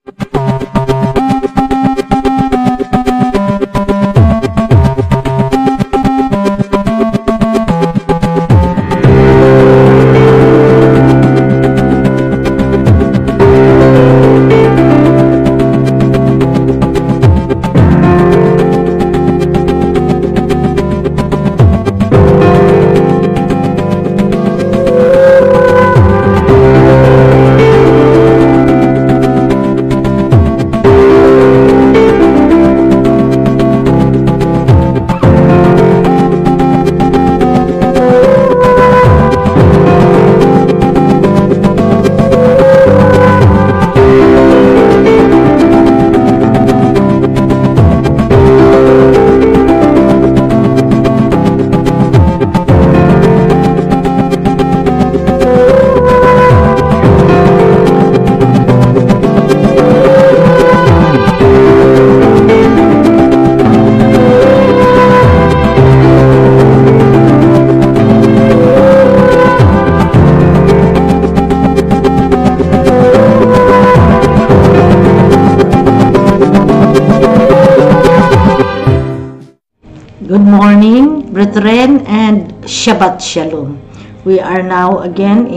Good morning, brethren, and Shabbat Shalom. We are now again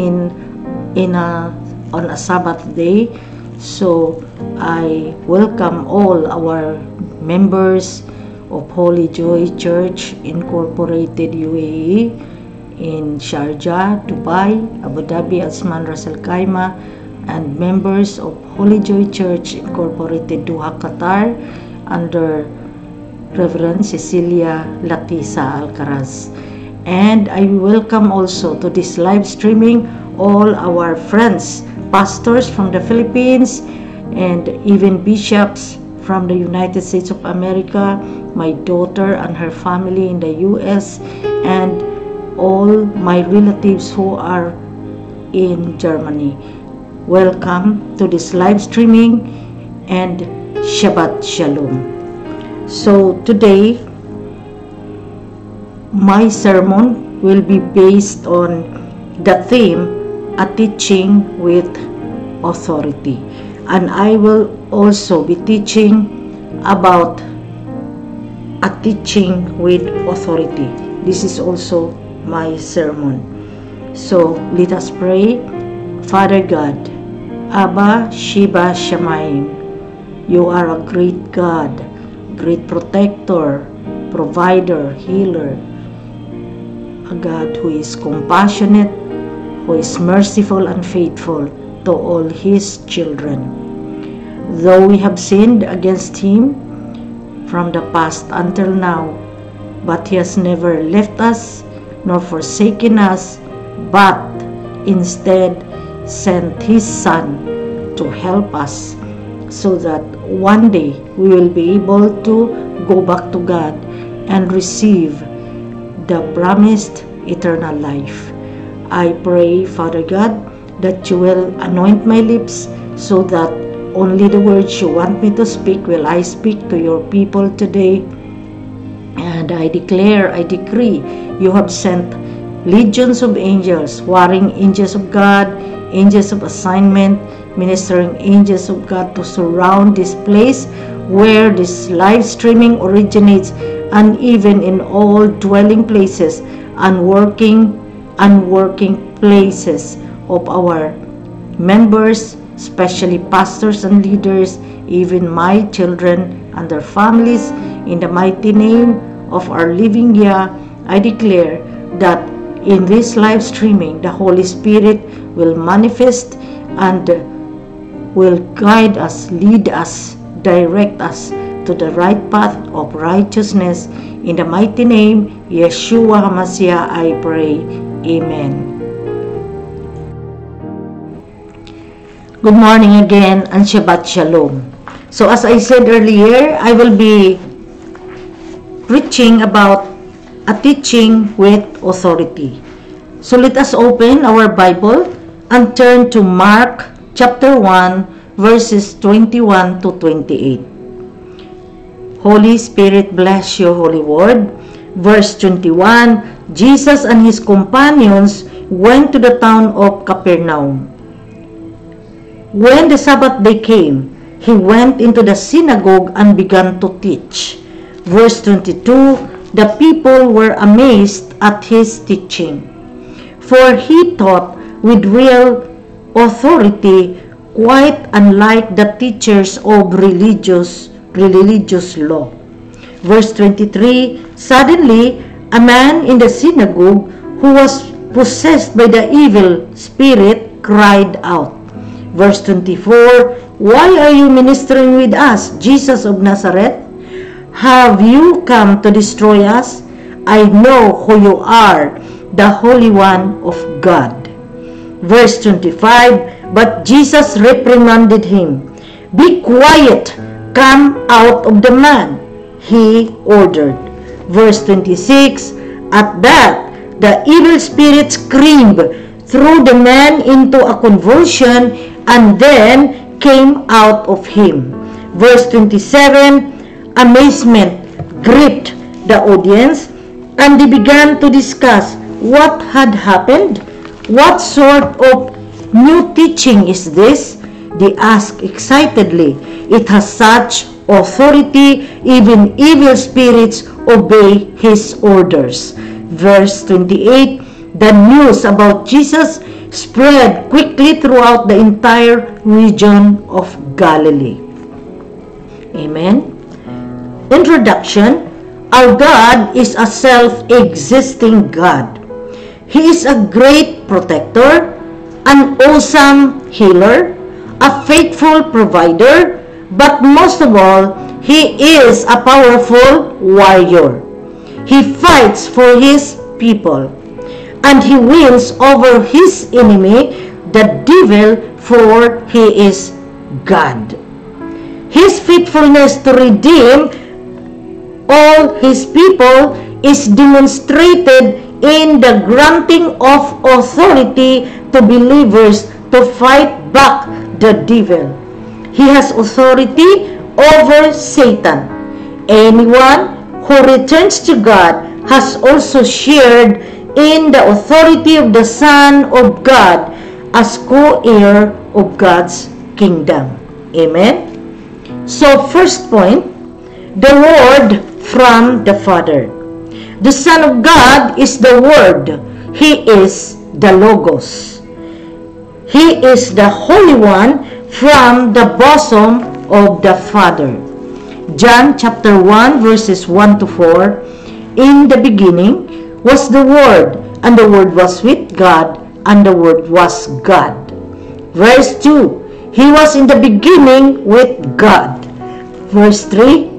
on a Sabbath day, so I welcome all our members of Holy Joy Church Incorporated UAE in Sharjah, Dubai, Abu Dhabi, Asman, Ras Al Khaimah, and members of Holy Joy Church Incorporated Doha, Qatar, under Reverend Cecilia Latisa Alcaraz. And I welcome also to this live streaming all our friends, pastors from the Philippines, and even bishops from the United States of America, my daughter and her family in the US, and all my relatives who are in Germany. Welcome to this live streaming, and Shabbat Shalom. So today, my sermon will be based on the theme, a teaching with authority. And I will also be teaching about a teaching with authority. This is also my sermon. So let us pray. Father God, Abba Sheba Shamayim, you are a great God, great protector, provider, healer, a God who is compassionate, who is merciful and faithful to all His children. Though we have sinned against Him from the past until now, but He has never left us nor forsaken us, but instead sent His Son to help us, so that one day we will be able to go back to God and receive the promised eternal life. I pray, Father God, that you will anoint my lips so that only the words you want me to speak will I speak to your people today. And I declare, I decree, you have sent legions of angels, warring angels of God, angels of assignment, ministering angels of God to surround this place where this live streaming originates, and even in all dwelling places and working places of our members, especially pastors and leaders, even my children and their families. In the mighty name of our living Yah, I declare that in this live streaming, the Holy Spirit will manifest and will guide us, lead us, direct us to the right path of righteousness. In the mighty name, Yeshua HaMashiach, I pray. Amen. Good morning again, and Shabbat Shalom. So as I said earlier, I will be preaching about a teaching with authority. So let us open our Bible and turn to Mark chapter 1, verses 21 to 28. Holy Spirit, bless your holy word. Verse 21, Jesus and his companions went to the town of Capernaum. When the Sabbath day came, he went into the synagogue and began to teach. Verse 22, the people were amazed at his teaching, for he taught with real authority, quite unlike the teachers of religious law. Verse 23, suddenly a man in the synagogue who was possessed by the evil spirit cried out. Verse 24, why are you ministering with us, Jesus of Nazareth? Have you come to destroy us? I know who you are, the Holy One of God. Verse 25, but Jesus reprimanded him. Be quiet, come out of the man, he ordered. Verse 26, at that, the evil spirit screamed, threw the man into a convulsion, and then came out of him. Verse 27, amazement gripped the audience, and they began to discuss what had happened. What sort of new teaching is this? They asked excitedly. It has such authority, even evil spirits obey his orders. Verse 28, the news about Jesus spread quickly throughout the entire region of Galilee. Amen. Introduction. Our God is a self-existing God. He is a great protector, an awesome healer, a faithful provider, but most of all, He is a powerful warrior. He fights for His people, and He wins over His enemy, the devil, for He is God. His faithfulness to redeem all His people is demonstrated in the granting of authority to believers to fight back the devil. He has authority over Satan. Anyone who returns to God has also shared in the authority of the Son of God as co-heir of God's kingdom. Amen? So, first point, the Word from the Father. The Son of God is the Word. He is the Logos. He is the Holy One from the bosom of the Father. John chapter 1 verses 1 to 4. In the beginning was the Word, and the Word was with God, and the Word was God. Verse 2. He was in the beginning with God. Verse 3.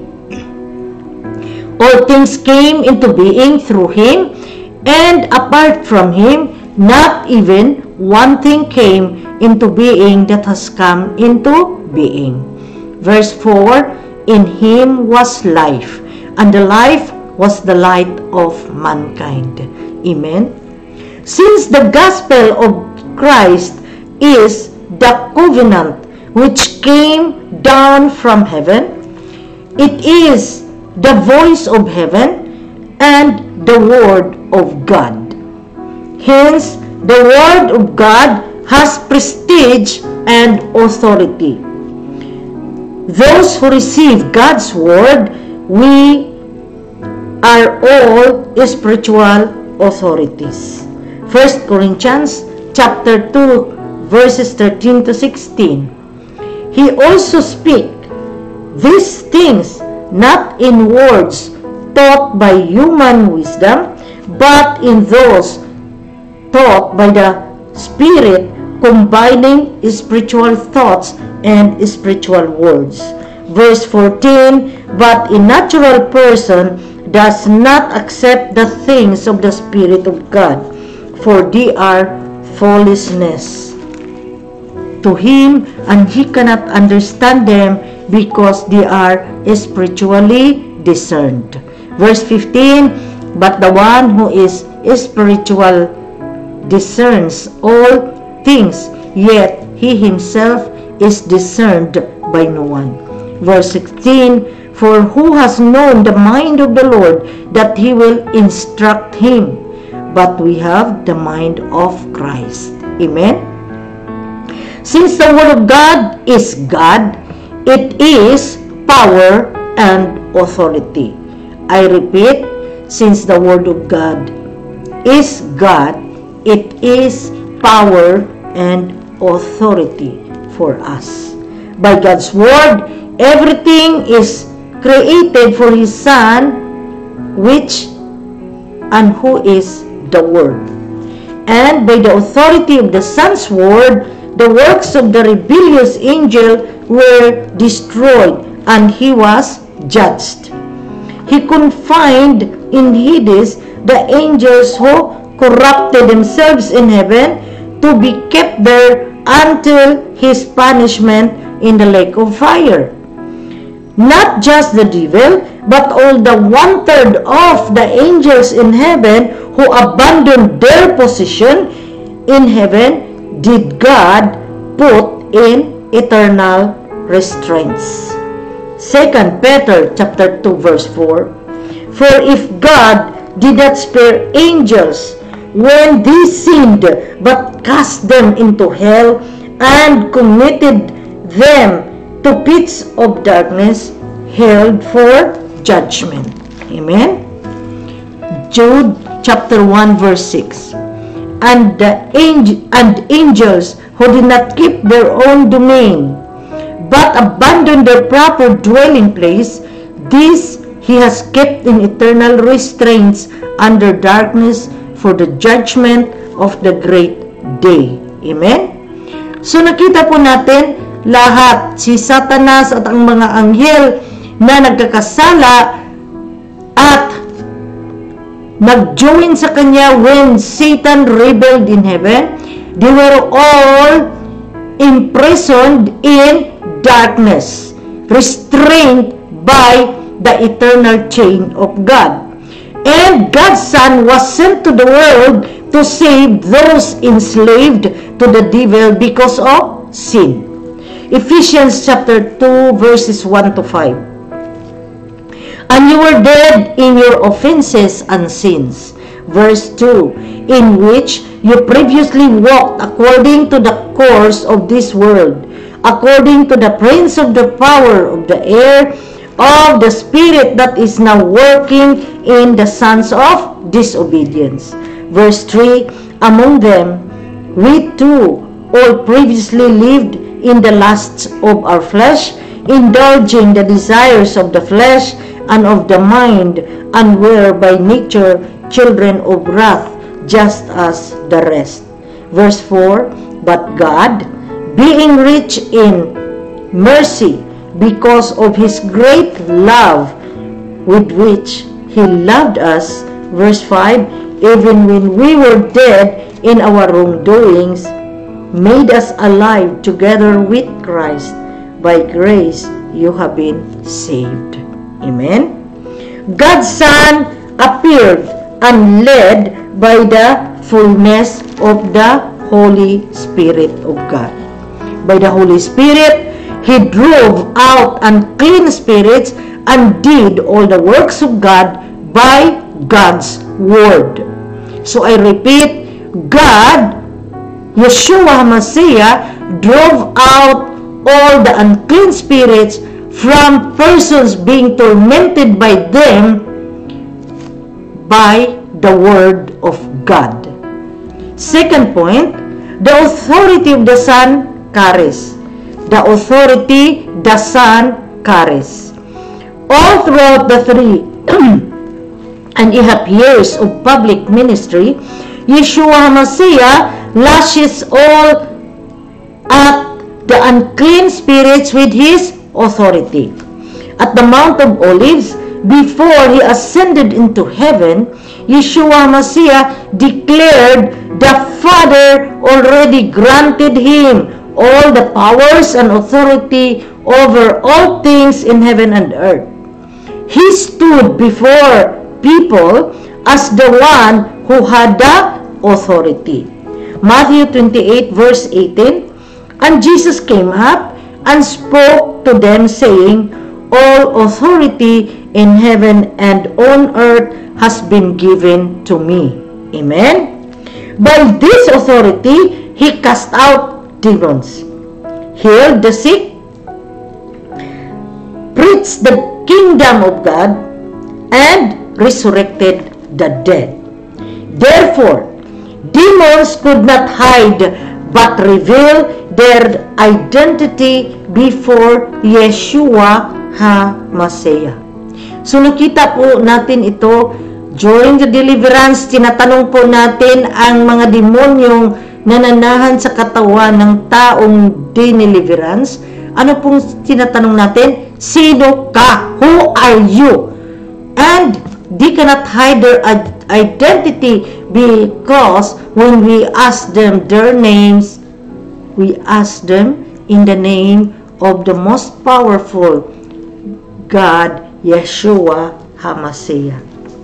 All things came into being through Him, and apart from Him, not even one thing came into being that has come into being. Verse 4, in Him was life, and the life was the light of mankind. Amen. Since the gospel of Christ is the covenant which came down from heaven, it is the voice of heaven and the Word of God. Hence, the Word of God has prestige and authority. Those who receive God's Word, we are all spiritual authorities. 1 Corinthians chapter 2 verses 13 to 16. He also speaks these things not in words taught by human wisdom, but in those taught by the Spirit, combining spiritual thoughts and spiritual words. Verse 14, but a natural person does not accept the things of the Spirit of God, for they are foolishness to him, and he cannot understand them because they are spiritually discerned. Verse 15, but the one who is spiritual discerns all things, yet he himself is discerned by no one. Verse 16, for who has known the mind of the Lord that he will instruct him? But we have the mind of Christ. Amen? Since the Word of God is God, It is power and authority. I repeat, since the Word of God is God, it is power and authority for us. By God's Word, everything is created for His Son, which and who is the Word. And by the authority of the Son's Word, the works of the rebellious angel were destroyed, and he was judged. He confined in Hades the angels who corrupted themselves in heaven to be kept there until his punishment in the lake of fire. Not just the devil, but all the 1/3 of the angels in heaven who abandoned their position in heaven did God put in eternal restraints. 2 Peter chapter 2 verse 4. For if God did not spare angels when they sinned, but cast them into hell and committed them to pits of darkness, held for judgment. Amen. Jude chapter 1 verse 6. And angels who did not keep their own domain, but abandoned their proper dwelling place, these He has kept in eternal restraints under darkness for the judgment of the great day. Amen? So nakita po natin lahat, si Satanas at ang mga anghel na nagkakasala at nag-join sa kanya when Satan rebelled in heaven, they were all imprisoned in darkness, restrained by the eternal chain of God. And God's Son was sent to the world to save those enslaved to the devil because of sin. Ephesians chapter 2 verses 1 to 5. And you were dead in your offenses and sins. Verse 2, in which you previously walked according to the course of this world, according to the prince of the power of the air, of the spirit that is now working in the sons of disobedience. Verse 3, among them, we too all previously lived in the lusts of our flesh, indulging the desires of the flesh and of the mind, and were by nature children of wrath, just as the rest. Verse 4, but God, being rich in mercy, because of His great love with which He loved us, verse 5, even when we were dead in our wrongdoings, made us alive together with Christ. By grace you have been saved. Amen. God's Son appeared and led by the fullness of the Holy Spirit of God. By the Holy Spirit, He drove out unclean spirits and did all the works of God by God's Word. So I repeat, God, Yeshua HaMashiach, drove out all the unclean spirits from persons being tormented by them by the Word of God. Second point, the authority of the Son carries. The authority the Son carries. All throughout the 3.5 years of public ministry, Yeshua HaMashiach lashes all at the unclean spirits with His authority. At the Mount of Olives, before He ascended into heaven, Yeshua HaMashiach declared the Father already granted Him all the powers and authority over all things in heaven and earth. He stood before people as the one who had the authority. Matthew 28 verse 18, and Jesus came up and spoke to them, saying, all authority in heaven and on earth has been given to me. Amen. By this authority, He cast out demons, healed the sick, preached the kingdom of God, and resurrected the dead. Therefore, demons could not hide but reveal their identity before Yeshua HaMashiach. So nakita po natin ito during the deliverance. Tinatanong po natin ang mga demonyong nananahan sa katawan ng taong dineliverance. Ano pong tinatanong natin? Sino ka? Who are you? And they cannot hide their identity because when we ask them their names, we ask them in the name of the most powerful God, Yeshua HaMashiach.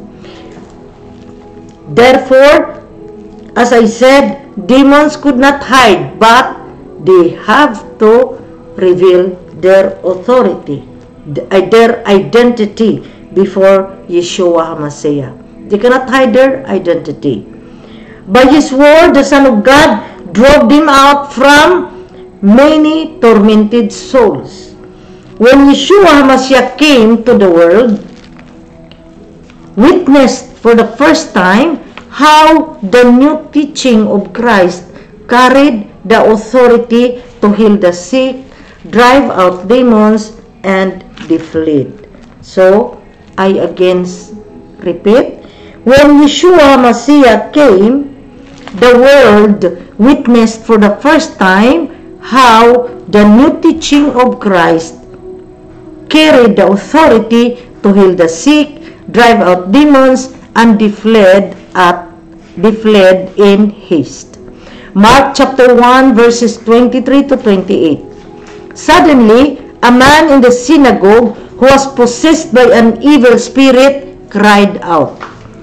Therefore, as I said, demons could not hide, but they have to reveal their authority, their identity before Yeshua HaMashiach. They cannot hide their identity. By His word, the Son of God drove them out from many tormented souls. When Yeshua HaMashiach came to the world, witnessed for the first time how the new teaching of Christ carried the authority to heal the sick, drive out demons, and they fled. So, I again repeat, when Yeshua HaMashiach came, the world witnessed for the first time how the new teaching of Christ carried the authority to heal the sick, drive out demons, and they fled in haste. Mark chapter 1 verses 23 to 28. Suddenly, a man in the synagogue who was possessed by an evil spirit cried out.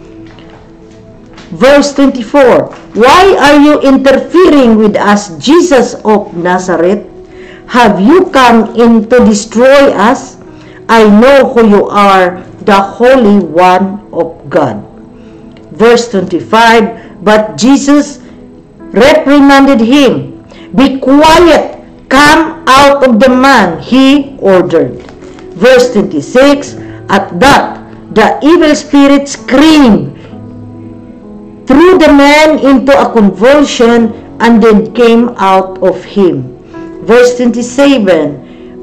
Verse 24, "Why are you interfering with us, Jesus of Nazareth? Have you come in to destroy us? I know who you are, the Holy One of God." Verse 25, but Jesus reprimanded him. "Be quiet, come out of the man," he ordered. Verse 26, at that, the evil spirit screamed, threw the man into a convulsion, and then came out of him. Verse 27,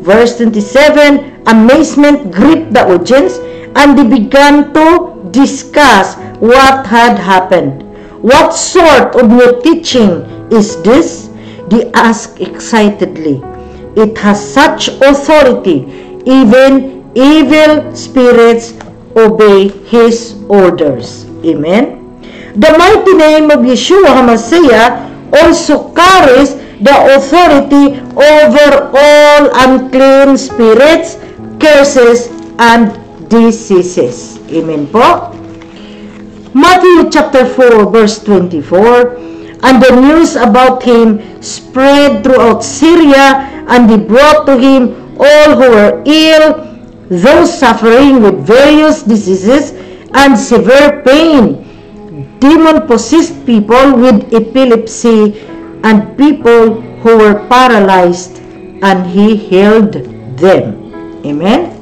amazement gripped the audience, and they began to discuss what had happened. "What sort of new teaching is this?" they asked excitedly. "It has such authority, even evil spirits obey His orders." Amen. The mighty name of Yeshua HaMashiach also carries the authority over all unclean spirits, curses, and diseases. Amen po. Matthew chapter 4 verse 24, and the news about him spread throughout Syria, and they brought to him all who were ill, those suffering with various diseases and severe pain, demon-possessed people with epilepsy, and people who were paralyzed, and He healed them. Amen.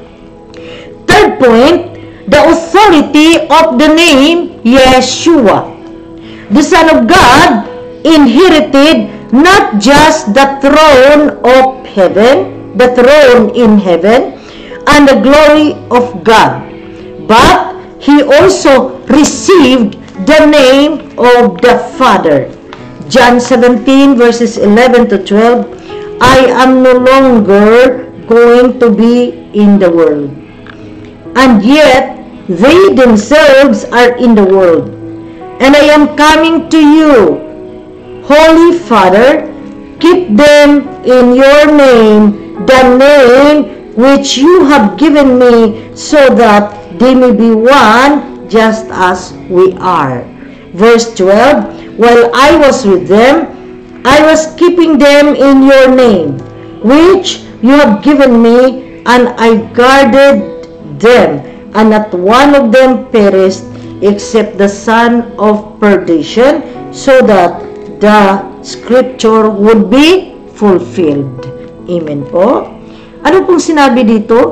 Third point, the authority of the name Yeshua. The Son of God inherited not just the throne of heaven, the throne in heaven, and the glory of God, but He also received the name of the Father. John 17 verses 11 to 12, "I am no longer going to be in the world, and yet they themselves are in the world, and I am coming to you. Holy Father, keep them in your name, the name which you have given me, so that they may be one just as we are." Verse 12, "While I was with them, I was keeping them in your name, which you have given me, and I guarded them, and not one of them perished, except the son of perdition, so that the scripture would be fulfilled." Amen po. Ano pong sinabi dito?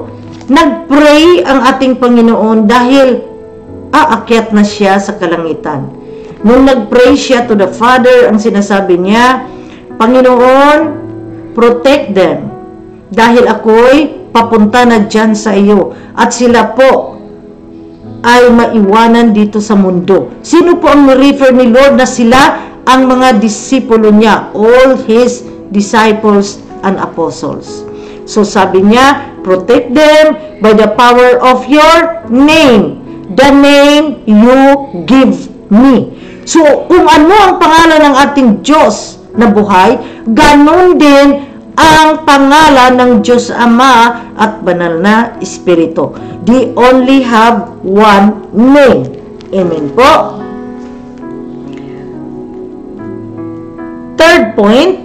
Nag-pray ang ating Panginoon dahil aakyat na siya sa kalangitan. Nung nag-pray siya to the Father, ang sinasabi niya, Panginoon, protect them dahil ako'y papunta na dyan sa iyo at sila po ay maiwanan dito sa mundo. Sino po ang ni-refer ni Lord na sila? Ang mga disipulo niya, all His disciples and apostles. So sabi niya, protect them by the power of your name, the name you give me. So kung ano ang pangalan ng ating Diyos na buhay, ganon din ang pangalan ng Diyos Ama at banal na Espiritu. They only have one name. Amen po. Third point,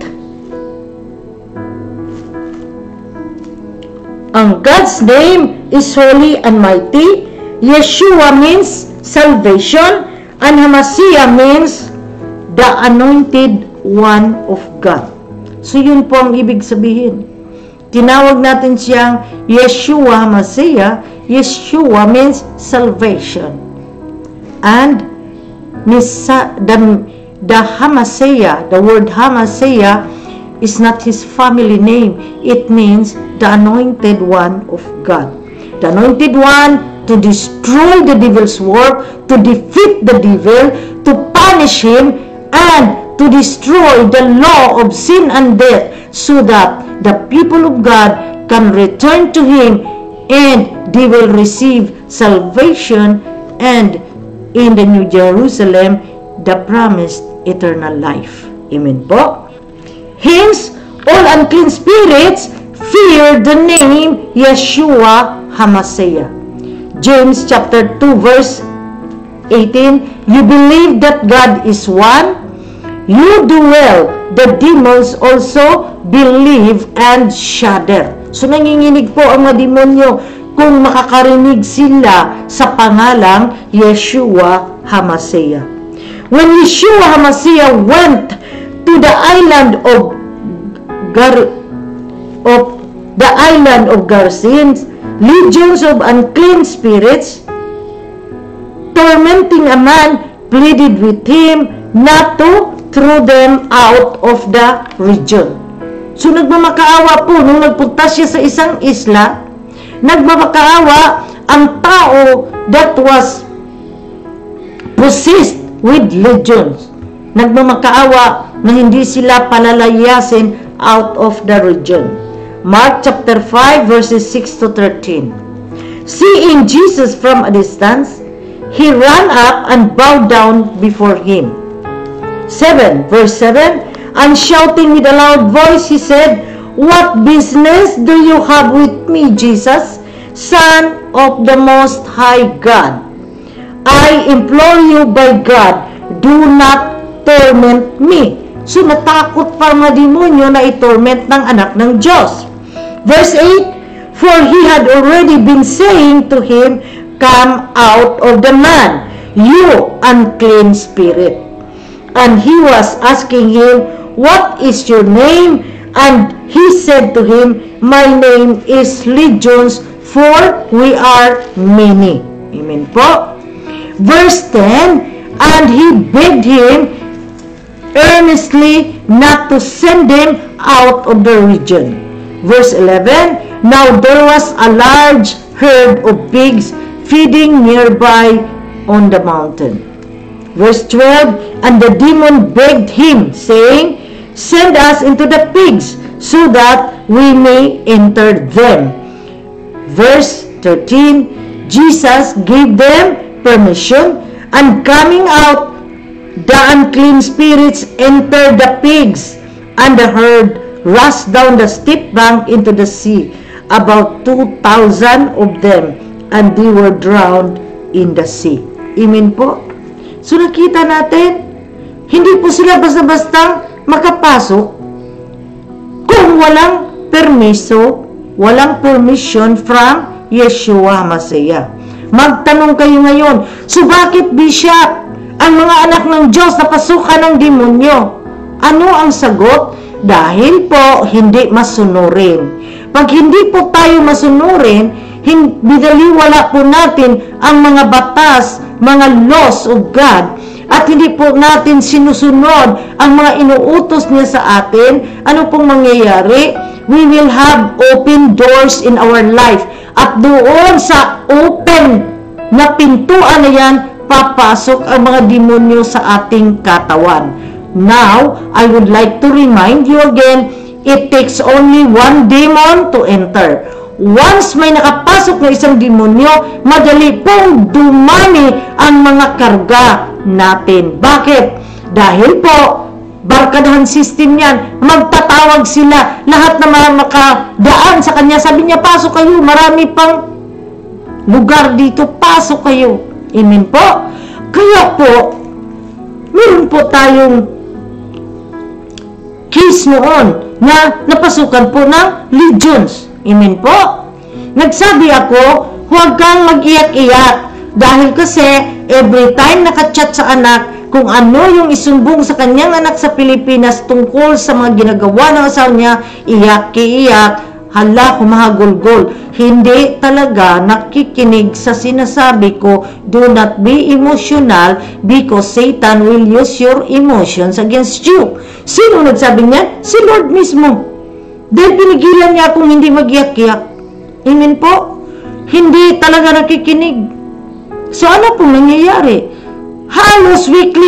ang God's name is holy and mighty. Yeshua means salvation, and Hamasiah means the anointed one of God. So yun po ang ibig sabihin. Tinawag natin siyang Yeshua Hamasiah. Yeshua means salvation. And the Hamasiah, the word Hamasiah is not his family name. It means the anointed one of God. The anointed one to destroy the devil's work, to defeat the devil, to punish him, and to destroy the law of sin and death, so that the people of God can return to him and they will receive salvation, and in the New Jerusalem, the promised eternal life. Amen po. Hence, all unclean spirits fear the name Yeshua Hamasiah. James chapter 2 verse 18, you believe that God is one? You do well. The demons also believe and shudder. So nanginginig po ang mga demonyo kung makakarinig sila sa pangalang Yeshua Hamasiah. When Yeshua Hamasiah went to the island of Gerasenes, legions of unclean spirits tormenting a man pleaded with him not to throw them out of the region. So nagmamakaawa po nung nagpunta siya sa isang isla, nagmamakaawa ang tao that was possessed with legions. Nagmamakaawa na hindi sila palalayasin out of the region. Mark chapter 5 verses 6 to 13. Seeing Jesus from a distance, he ran up and bowed down before him. 7 verse 7, and shouting with a loud voice, he said, what business do you have with me, Jesus, Son of the Most High God? I implore you by God, do not torment me. So natakot pa mga demonyo na i-torment ng anak ng Diyos. Verse 8, for he had already been saying to him, come out of the man, you unclean spirit. And he was asking him, what is your name? And he said to him, my name is Legions, for we are many. Amen po. Verse 10, and he begged him earnestly not to send them out of the region. Verse 11, now there was a large herd of pigs feeding nearby on the mountain. Verse 12, and the demon begged him, saying, send us into the pigs, so that we may enter them. Verse 13, Jesus gave them permission, and coming out, the unclean spirits entered the pigs, and the herd rushed down the steep bank into the sea, about 2,000 of them, and they were drowned in the sea. Amen po. So nakita natin, hindi po sila basta-bastang makapasok kung walang permission from Yeshua Hamasiah. Magtanong kayo ngayon, so bakit Bishop, ang mga anak ng Diyos na pasukan ng demonyo? Ano ang sagot? Dahil po hindi masunurin. Pag hindi po tayo masunurin, binaliwala po natin ang mga batas, mga laws of God, at hindi po natin sinusunod ang mga inuutos niya sa atin, ano pong mangyayari? We will have open doors in our life. At doon sa open na pintuan na yan, papasok ang mga demonyo sa ating katawan. Now, I would like to remind you again, it takes only one demon to enter. Once may nakapasok na isang demonyo, madali pong dumami ang mga karga natin. Bakit? Dahil po, barkadahan system yan. Magtatawag sila. Lahat na makadaan sa kanya. Sabi niya, pasok kayo. Marami pang lugar dito. Pasok kayo. Amen po. Kaya po, meron po tayong case noon na napasukan po ng legions. Amen po. Nagsabi ako, huwag kang mag-iyak-iyak. Dahil kasi, every time nakachat sa anak, kung ano yung isumbong sa kanyang anak sa Pilipinas tungkol sa mga ginagawa ng asawa niya, iyak-iyak, hala, humahagulgol. Hindi talaga nakikinig sa sinasabi ko, do not be emotional because Satan will use your emotions against you. Sino nagsabi niya? Si Lord mismo. Dahil pinigilan niya akong hindi mag-iyak-iyak. Amen po? Hindi talaga nakikinig. So ano pong nangyayari? Halos weekly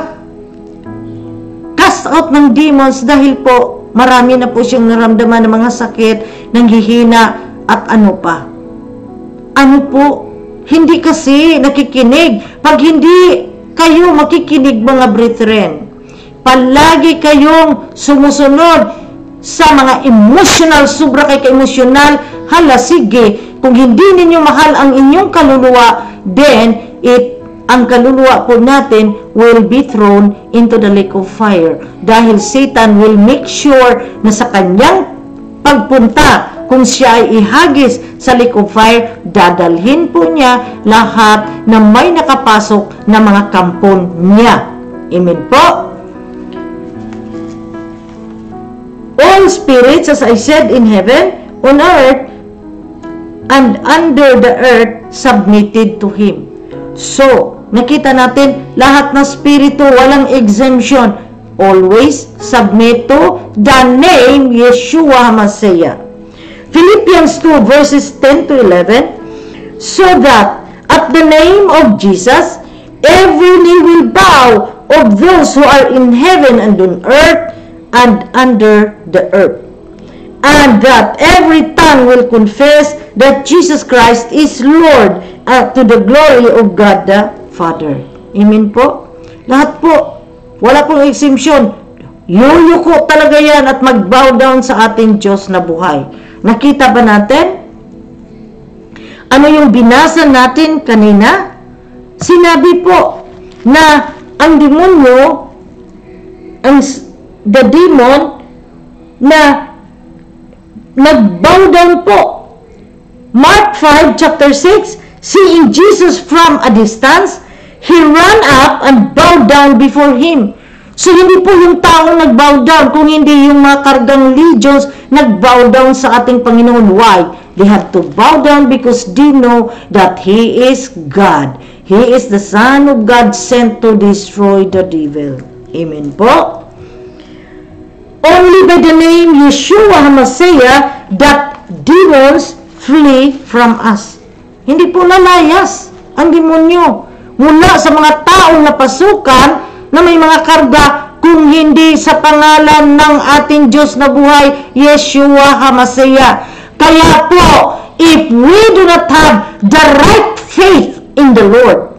cast out ng demons dahil po marami na po siyang naramdaman ng mga sakit, nanghihina at ano pa. Ano po? Hindi kasi nakikinig. Pag hindi kayo makikinig mga brethren, palagi kayong sumusunod sa mga emotional, sobra kay ka-emotional, hala sige, kung hindi ninyo mahal ang inyong kaluluwa, then ang kaluluwa po natin will be thrown into the lake of fire. Dahil Satan will make sure na sa kanyang pagpunta, kung siya ay ihagis sa lake of fire, dadalhin po niya lahat na may nakapasok na mga kampon niya. Amen po? All spirits, as I said, in heaven, on earth, and under the earth, submitted to Him. So, nakita natin, lahat ng spirito, walang exemption. Always submit to the name Yeshua HaMashiach. Philippians 2 verses 10 to 11, so that at the name of Jesus, every knee will bow of those who are in heaven and on earth and under the earth, and that every tongue will confess that Jesus Christ is Lord, to the glory of God the Father. Amen po? Lahat po, wala pong exemption. Yuyuko talaga yan at mag-bow down sa ating Diyos na buhay. Nakita ba natin? Ano yung binasa natin kanina? Sinabi po na ang demonyo, the demon na nag-bow down po. Mark 5 chapter 6, seeing Jesus from a distance, he ran up and bowed down before him. So, hindi po yung taong nag-bow down, kung hindi yung mga kargang legions nag-bow down sa ating Panginoon. Why? They have to bow down because they know that He is God. He is the Son of God sent to destroy the devil. Amen po? Only by the name Yeshua HaMashiach that demons flee from us. Hindi po lalayas ang demonyo mula sa mga taong napasukan na may mga karga kung hindi sa pangalan ng ating Diyos na buhay, Yeshua HaMashiach. Kaya po, if we do not have the right faith in the Lord,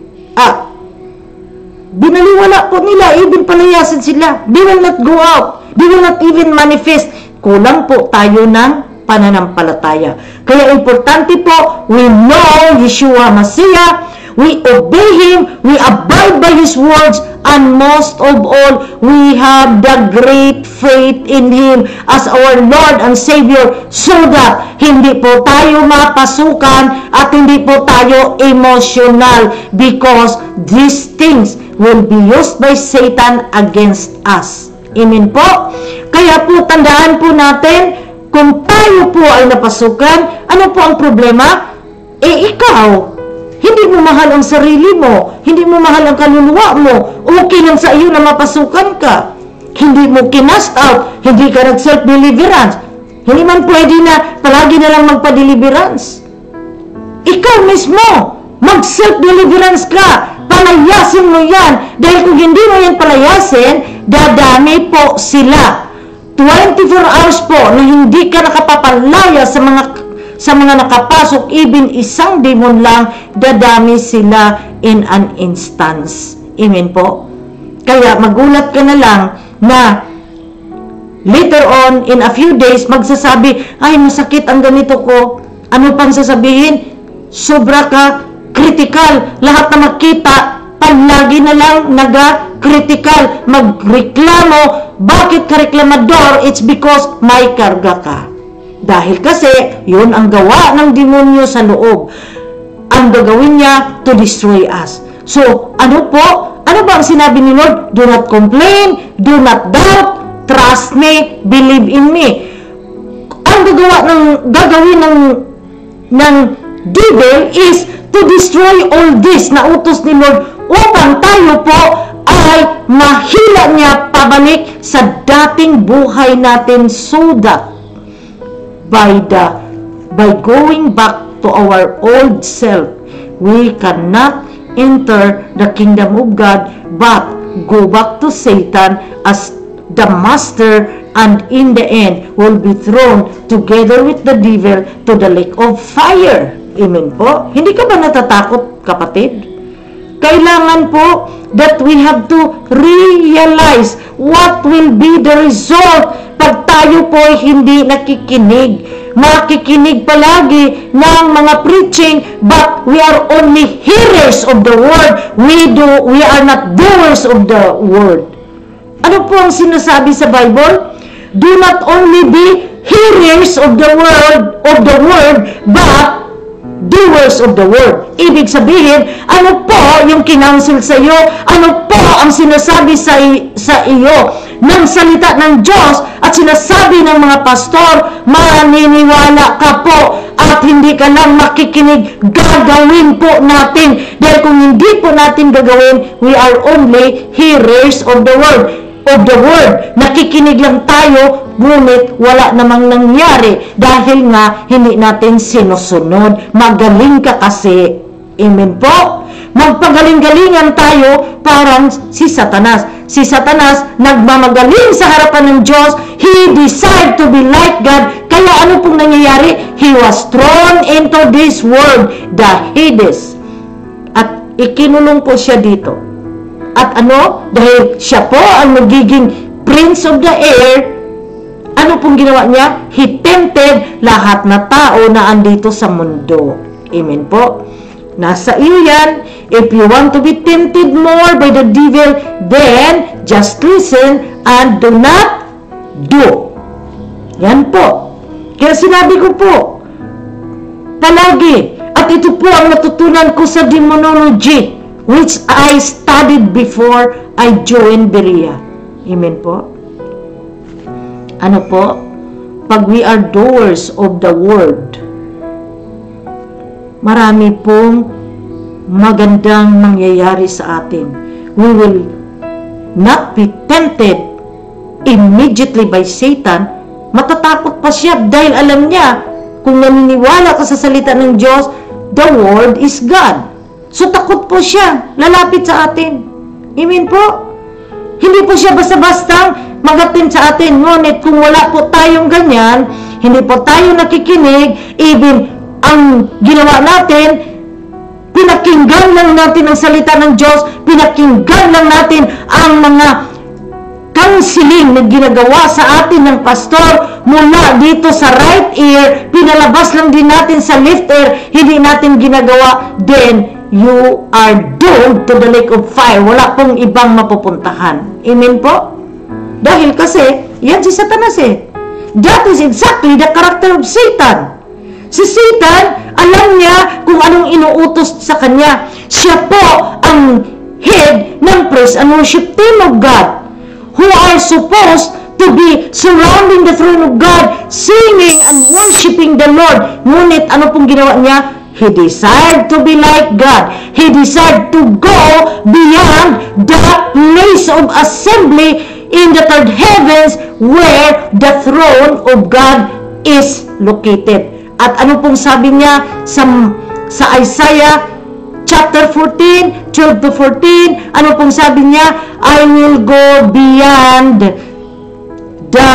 binaliwala po nila, even palayasin sila. They will not go out. They will not even manifest. Kulang po tayo ng pananampalataya. Kaya importante po, we know Yeshua HaMashiach, we obey Him, we abide by His words, and most of all, we have the great faith in Him as our Lord and Savior so that hindi po tayo mapasukan at hindi po tayo emotional because these things will be used by Satan against us. Amen po? Kaya po, tandaan po natin, kung tayo po ay napasukan, Ano po ang problema? Ikaw, hindi mo mahal ang sarili mo, hindi mo mahal ang kaluluwa mo, okay lang sa iyo na mapasukan ka. Hindi mo kinast out, hindi ka nag-self-deliverance. Hindi man pwede na palagi na lang magpa-deliverance. Ikaw mismo, mag-self-deliverance ka. Palayasin mo yan. Dahil kung hindi mo yan palayasin, dadami po sila. 24 hours po na hindi ka nakapapalaya sa mga nakapasok, even isang demon lang, dadami sila in an instance. Amen po? Kaya magulat ka na lang na later on, in a few days, magsasabi, ay, masakit ang ganito ko. Ano pang sasabihin? Sobra ka critical. Lahat na makita, palagi na lang naga-critical. Magreklamo. Bakit ka reklamador? It's because may karga ka. Dahil kasi, yun ang gawa ng demonyo sa loob. Ang gagawin niya to destroy us. So, ano po? Ano ba ang sinabi ni Lord? Do not complain, do not doubt, trust me, believe in me. Ang gagawin ng devil is to destroy all this na utos ni Lord upang tayo po ay mahila niya pabalik sa dating buhay natin, so that by going back to our old self, we cannot enter the kingdom of God, but go back to Satan as the master, and in the end will be thrown together with the devil to the lake of fire. Amen po? Hindi ka ba natatakot, kapatid? Kailangan po that we have to realize what will be the result pag tayo po hindi nakikinig. Makikinig palagi ng mga preaching, but we are only hearers of the word. We are not doers of the word. Ano po ang sinasabi sa Bible? Do not only be hearers of the word, but doers of the word. Ibig sabihin, ano po yung kinounsel sa iyo? Ano po ang sinasabi sa iyo ng salita ng Diyos at sinasabi ng mga pastor? Maniniwala ka po at hindi ka lang makikinig. Gagawin po natin. Dahil kung hindi po natin gagawin, we are only hearers of the word. Nakikinig lang tayo, ngunit wala namang nangyari dahil nga hindi natin sinusunod. Magaling ka kasi. Amen po? Magpagaling-galingan tayo parang si Satanas. Si Satanas nagmamagaling sa harapan ng Diyos. He decided to be like God. Kaya ano pong nangyayari? He was thrown into this world, the Hades. At ikinulong po siya dito. At ano? Dahil siya po ang magiging prince of the air, ano pong ginawa niya? He tempted lahat na tao na andito sa mundo. Amen po? Nasa iyo yan. If you want to be tempted more by the devil, then just listen and do not do. Yan po. Kaya sinabi ko po, palagi, at ito po ang natutunan ko sa demonology, which I studied before I joined Berea. Amen po? Ano po? Pag we are doers of the word, marami pong magandang mangyayari sa atin. We will not be tempted immediately by Satan. Matatakot pa siya dahil alam niya, kung naniniwala ka sa salita ng Diyos, the word is God. So takot po siya, lalapit sa atin. Amen po? Hindi po siya basta-bastang mag-attend sa atin. Ngunit kung wala po tayong ganyan, hindi po tayo nakikinig, even ang ginawa natin, pinakinggan lang natin ang salita ng Diyos, pinakinggan lang natin ang mga counseling na ginagawa sa atin ng pastor mula dito sa right ear, pinalabas lang din natin sa left ear, hindi natin ginagawa, then you are doomed to the lake of fire. Wala pong ibang mapupuntahan. Amen po? Dahil kasi, yan si Satanas eh. That is exactly the character of Satan. Si Satan, alam niya kung anong inuutos sa kanya. Siya po ang head ng praise and worship team of God, who are supposed to be surrounding the throne of God, singing and worshiping the Lord. Ngunit ano pong ginawa niya? He desired to be like God. He desired to go beyond the place of assembly in the third heavens where the throne of God is located. At ano pong sabi niya sa Isaiah chapter 14, 12 to 14, ano pong sabi niya? I will go beyond the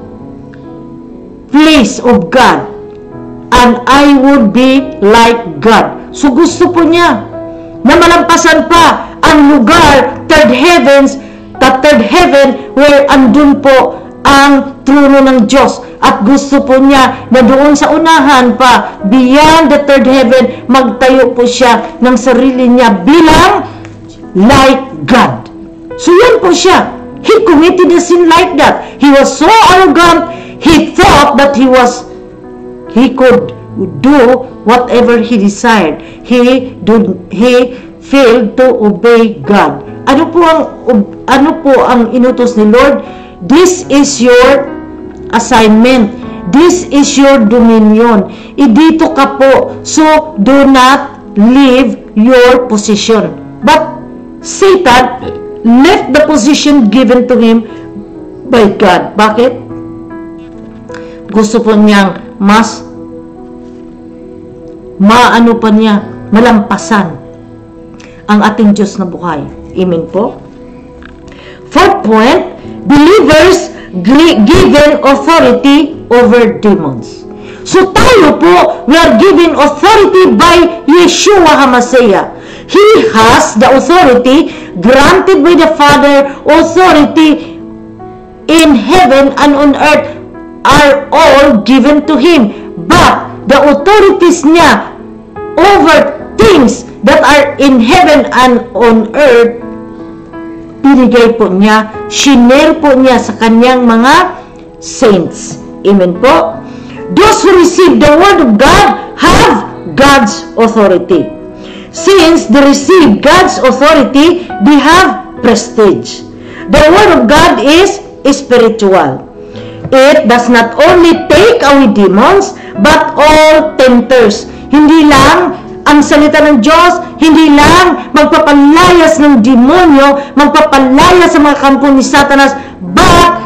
place of God and I would be like God. So gusto po niya na malampasan pa ang lugar, third heavens, the third heaven where andun po ang trono ng Diyos. At gusto po niya na doon sa unahan pa, beyond the third heaven, magtayo po siya ng sarili niya bilang like God. So yan po siya. He committed a sin like that. He was so arrogant, he thought that he could do whatever he desired. He failed to obey God. Ano po ang inutos ni Lord? This is your assignment. This is your dominion. Dito ka po. So, do not leave your position. But Satan left the position given to him by God. Bakit? Gusto po niyang mas malampasan ang ating Diyos na buhay. Amen po? Fourth point, believers given authority over demons. So tayo po, we are given authority by Yeshua HaMashiach. He has the authority granted by the Father. Authority in heaven and on earth are all given to Him. But the authorities niya over things that are in heaven and on earth, binigay po niya, shinare po niya sa kanyang mga saints. Amen po? Those who receive the word of God have God's authority. Since they receive God's authority, they have prestige. The word of God is spiritual. It does not only take away demons, but all tempters. Hindi lang ang salita ng Diyos, hindi lang magpapalayas ng demonyo, magpapalayas sa mga kampo ni Satanas, but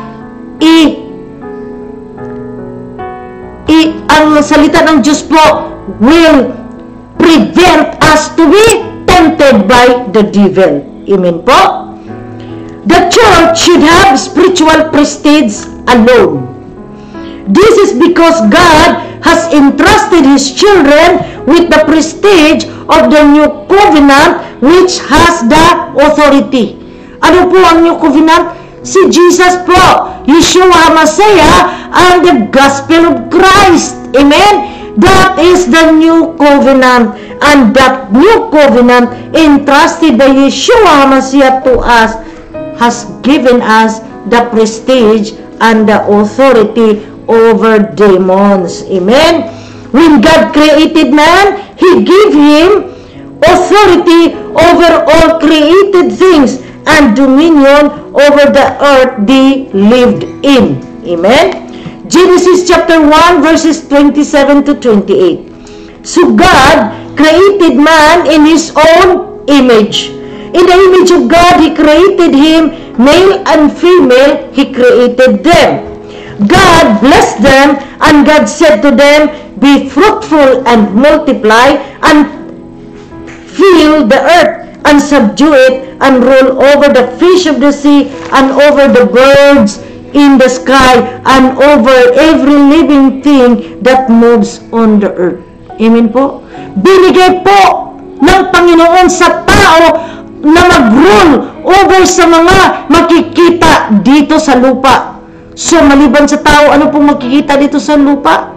ang salita ng Diyos po will prevent us to be tempted by the devil. Amen po? The church should have spiritual prestige alone. This is because God has entrusted His children with the prestige of the new covenant which has the authority. Ano po ang new covenant? Si Jesus po, Yeshua HaMashiach, and the gospel of Christ. Amen? That is the new covenant. And that new covenant entrusted by Yeshua HaMashiach to us has given us the prestige and the authority over demons. Amen? When God created man, He gave him authority over all created things and dominion over the earth they lived in. Amen? Genesis chapter 1 verses 27 to 28. So God created man in His own image. In the image of God, He created him, male and female, He created them. God blessed them, and God said to them, be fruitful and multiply, and fill the earth, and subdue it, and rule over the fish of the sea, and over the birds in the sky, and over every living thing that moves on the earth. Amen po? Binigay po ng Panginoon sa tao na mag-rule over sa mga makikita dito sa lupa. So, maliban sa tao, ano pong makikita dito sa lupa?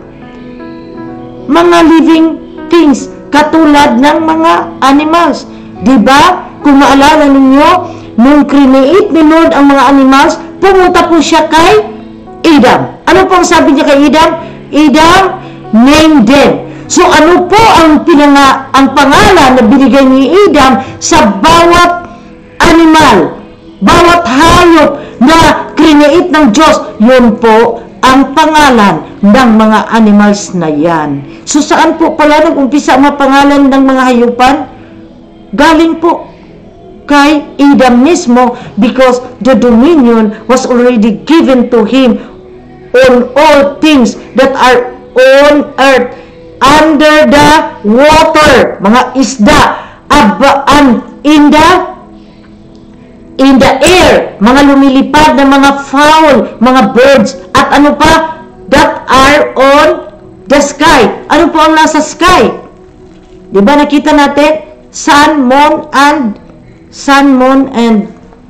Mga living things, katulad ng mga animals. Diba? Kung maalala ninyo, nung create ni Lord ang mga animals, pumunta po siya kay Adam. Ano pong sabi niya kay Adam? Adam, name them. So, ano po ang pangalan na binigay ni Adam sa bawat animal, bawat hayop na Itiniit ng Diyos, yun po ang pangalan ng mga animals na yan. So saan po pala nag-umpisa ang mga pangalan ng mga hayupan? Galing po kay Adam mismo, because the dominion was already given to him on all things that are on earth, under the water, mga isda, in the air, mga lumilipad na mga fowl, mga birds, at ano pa, that are on the sky. Ano po ang nasa sky? Diba nakita natin? Sun, moon, and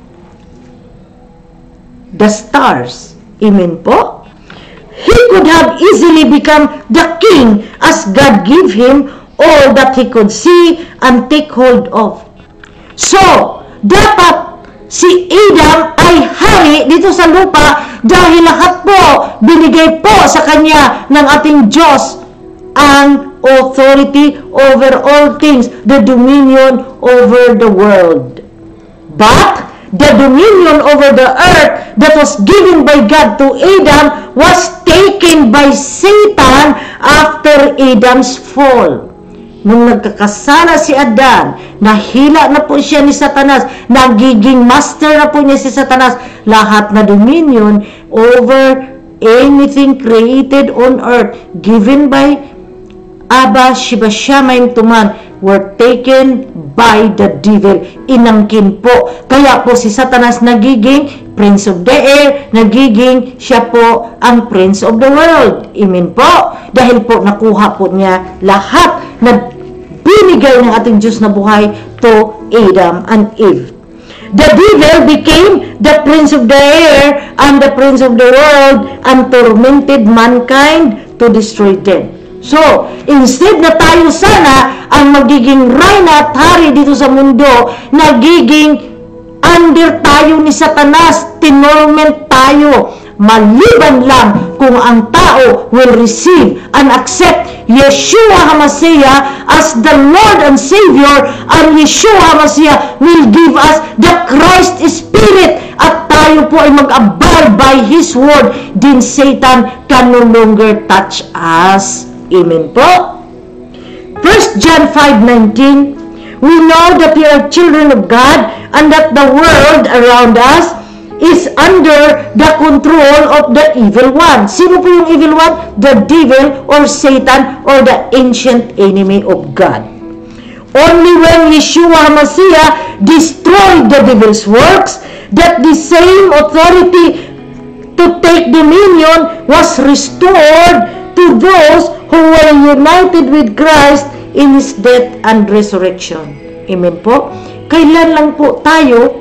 the stars. Amen po? He could have easily become the king as God gave him all that he could see and take hold of. So, dapat si Adam ay hari dito sa lupa dahil lahat po binigay po sa kanya ng ating Diyos ang authority over all things, the dominion over the world. But the dominion over the earth that was given by God to Adam was taken by Satan after Adam's fall. Nung nagkakasala si Adan, nahila na po siya ni Satanas, nagiging master na po niya si Satanas, lahat na dominion over anything created on earth given by Abba Shibashamayim Tuman were taken by the devil. Inangkin po. Kaya po si Satanas nagiging Prince of the Air, nagiging siya po ang Prince of the World. Amen po. Dahil po nakuha po niya lahat na binigay ng ating Diyos na buhay to Adam and Eve. The devil became the prince of the air and the prince of the world and tormented mankind to destroy them. So, instead na tayo sana ang magiging reyna at hari dito sa mundo, nagiging under tayo ni Satanas, tinorment tayo, maliban lang kung ang tao will receive and accept Yeshua HaMashiach as the Lord and Savior, and Yeshua HaMashiach will give us the Christ Spirit at tayo po ay mag-abide by His Word, then Satan can no longer touch us. Amen po. 1 John 5:19, we know that we are children of God and that the world around us is under the control of the evil one. Sino po yung evil one? The devil or Satan or the ancient enemy of God. Only when Yeshua HaMashiach destroyed the devil's works that the same authority to take dominion was restored to those who were united with Christ in His death and resurrection. Amen po? Kailan lang po tayo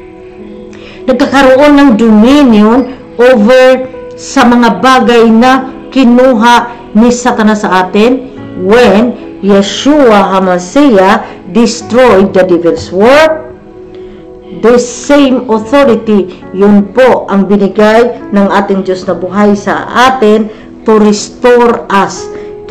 nagkakaroon ng dominion over sa mga bagay na kinuha ni Satanas sa atin? When Yeshua HaMashiach destroyed the devil's work, the same authority, yun po ang binigay ng ating Diyos na buhay sa atin to restore us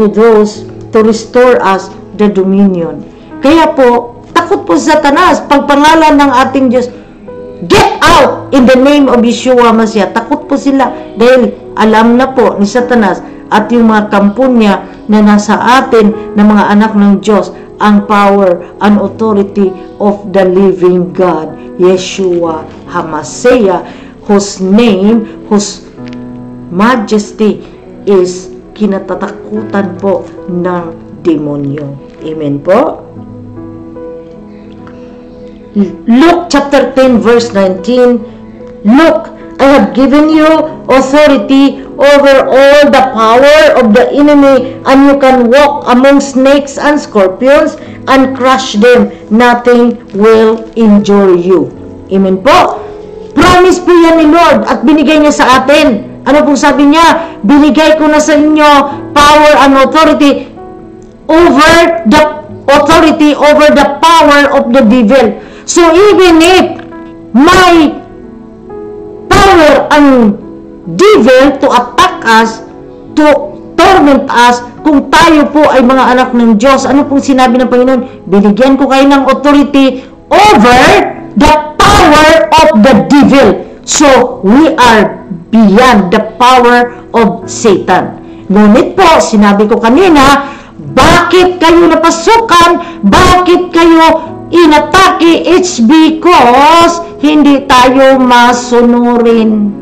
the dominion. Kaya po, takot po Satanas pag pangalan ng ating Diyos, get out in the name of Yeshua HaMashiach. Takot po sila dahil alam na po ni Satanas at yung mga kampo niya na nasa atin na mga anak ng Diyos ang power and authority of the living God, Yeshua HaMashiach, whose name, whose majesty is kinatatakutan po ng demonyo. Amen po. Luke chapter 10 verse 19, look, I have given you authority over all the power of the enemy, and you can walk among snakes and scorpions and crush them. Nothing will injure you. Amen po. Promise po yan ni Lord at binigay niya sa atin. Ano pong sabi niya? Binigay ko na sa inyo power and authority over the power of the devil. So even if may power ang devil to attack us, to torment us, kung tayo po ay mga anak ng Diyos, ano pong sinabi ng Panginoon? Binigyan ko kayo ng authority over the power of the devil. So, we are beyond the power of Satan. Ngunit po, sinabi ko kanina, bakit kayo napasukan? Bakit kayo inatake? It's because hindi tayo masunurin.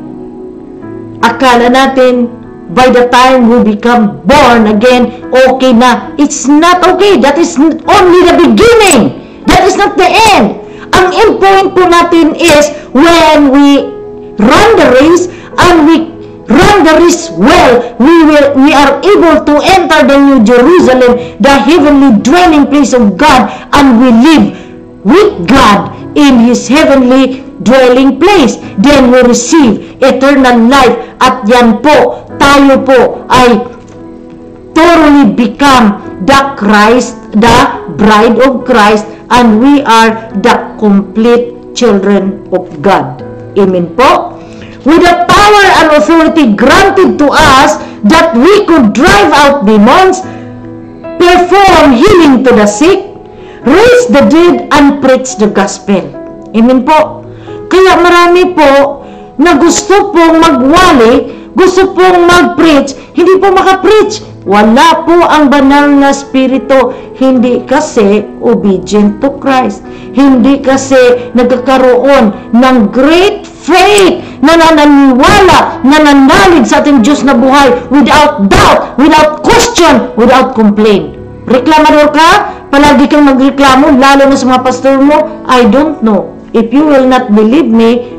Akala natin, by the time we become born again, okay na. It's not okay. That is only the beginning. That is not the end. Ang end point po natin is when we run the race and we run the race well, we are able to enter the New Jerusalem, the heavenly dwelling place of God, and we live with God in His heavenly dwelling place. Then we receive eternal life, at yan po, tayo po ay thoroughly become the Christ, the bride of Christ, and we are the complete children of God. Amen po? With the power and authority granted to us that we could drive out demons, perform healing to the sick, raise the dead, and preach the gospel. Amen po? Kaya marami po na gusto pong magwali, gusto pong mag-preach, hindi po maka-preach. Wala po ang banal na spirito, hindi kasi obedient to Christ. Hindi kasi nagkakaroon ng great faith, nanananiwala, nananalig sa ating Diyos na buhay without doubt, without question, without complaint. Reklamador ka? Palagi kang magreklamo, lalo na sa mga pastor mo. I don't know. If you will not believe me,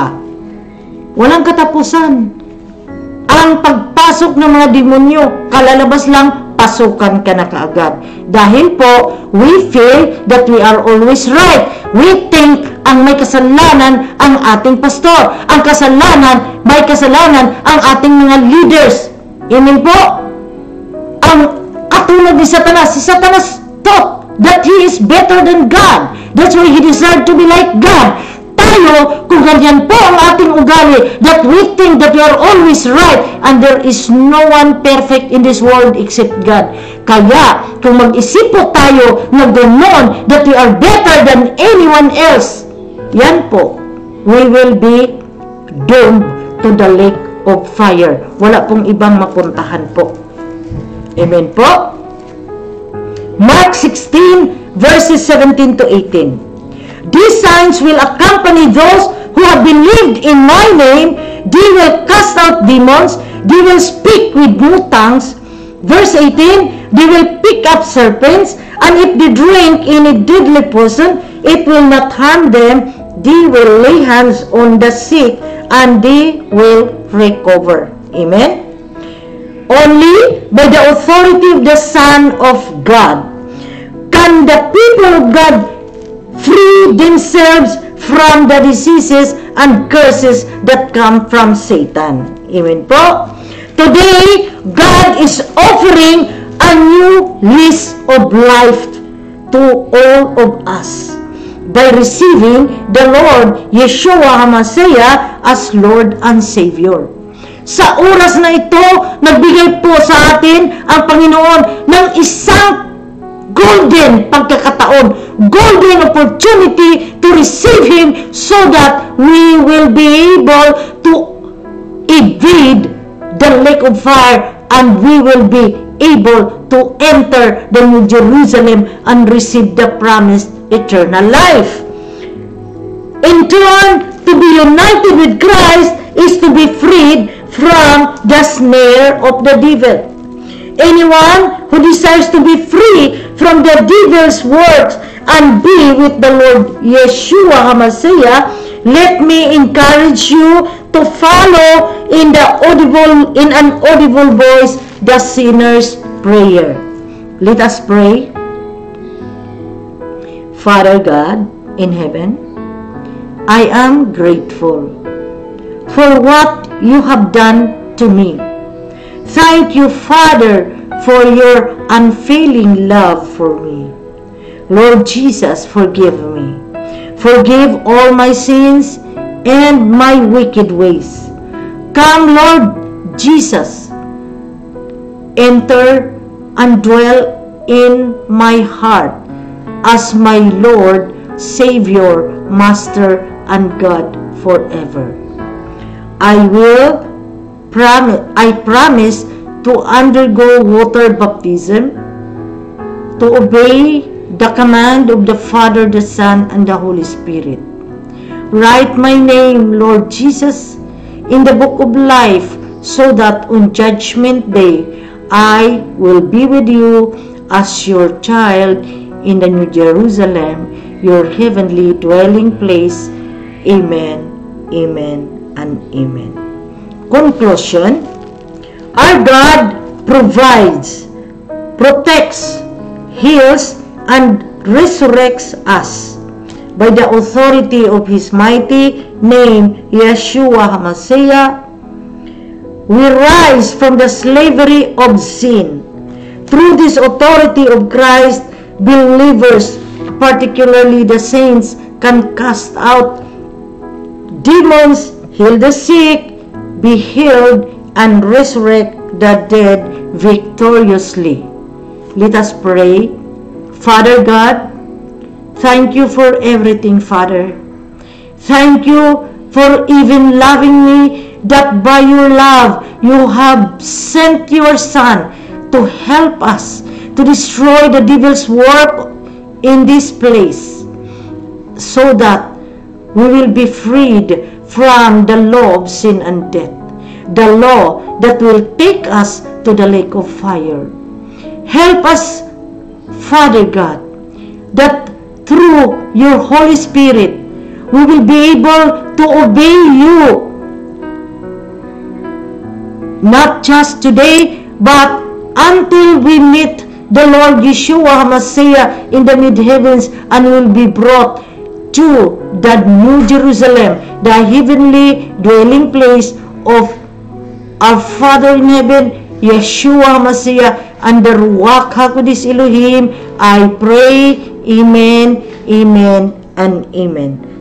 walang katapusan. Ang pagpasok ng mga demonyo, kalalabas lang, pasukan ka na kaagad. Dahil po, we feel that we are always right. We think ang may kasalanan ang ating pastor. Ang kasalanan, may kasalanan ang ating mga leaders. Amen po? Ang katulad ni Satanas, si Satanas thought that he is better than God. That's why he desired to be like God. Tayo, kung ganyan po ang ating ugali, that we think that we are always right, and there is no one perfect in this world except God. Kaya, kung mag-isip po tayo na ganoon, that we are better than anyone else, yan po, we will be doomed to the lake of fire. Wala pong ibang mapuntahan po. Amen po? Mark 16, verses 17 to 18. These signs will accompany those who have believed in my name. They will cast out demons. They will speak with new tongues. Verse 18, they will pick up serpents. And if they drink any deadly poison, it will not harm them. They will lay hands on the sick and they will recover. Amen? Only by the authority of the Son of God can the people of God free themselves from the diseases and curses that come from Satan. Amen po? Today, God is offering a new lease of life to all of us by receiving the Lord Yeshua HaMashiach as Lord and Savior. Sa oras na ito, nagbigay po sa atin ang Panginoon ng isang golden pagkakataon, golden opportunity to receive Him so that we will be able to evade the lake of fire and we will be able to enter the New Jerusalem and receive the promised eternal life. In turn, to be united with Christ is to be freed from the snare of the devil. Anyone who desires to be free from the devil's works and be with the Lord Yeshua HaMashiach, let me encourage you to follow in an audible voice the sinner's prayer. Let us pray. Father God in heaven, I am grateful for what you have done to me. Thank you, Father, for your unfailing love for me. Lord Jesus, forgive me. Forgive all my sins and my wicked ways. Come, Lord Jesus, enter and dwell in my heart as my Lord, Savior, Master, and God forever. I promise to undergo water baptism, to obey the command of the Father, the Son, and the Holy Spirit. Write my name, Lord Jesus, in the book of life, so that on Judgment Day I will be with you as your child in the New Jerusalem, your heavenly dwelling place. Amen, amen, and amen. Conclusion: our God provides, protects, heals, and resurrects us by the authority of His mighty name, Yeshua HaMashiach. We rise from the slavery of sin. Through this authority of Christ, believers, particularly the saints, can cast out demons, heal the sick, be healed, and resurrect the dead victoriously. Let us pray. Father God, thank you for everything, Father. Thank you for even loving me, that by your love you have sent your Son to help us to destroy the devil's work in this place, so that we will be freed from the law of sin and death, the law that will take us to the lake of fire. Help us, Father God, that through your Holy Spirit we will be able to obey you, not just today, but until we meet the Lord Yeshua HaMashiach in the mid-heavens and will be brought to the New Jerusalem, the heavenly dwelling place of our Father in heaven, Yeshua HaMashiach, and the Ruach HaKodesh Elohim. I pray, amen, amen, and amen.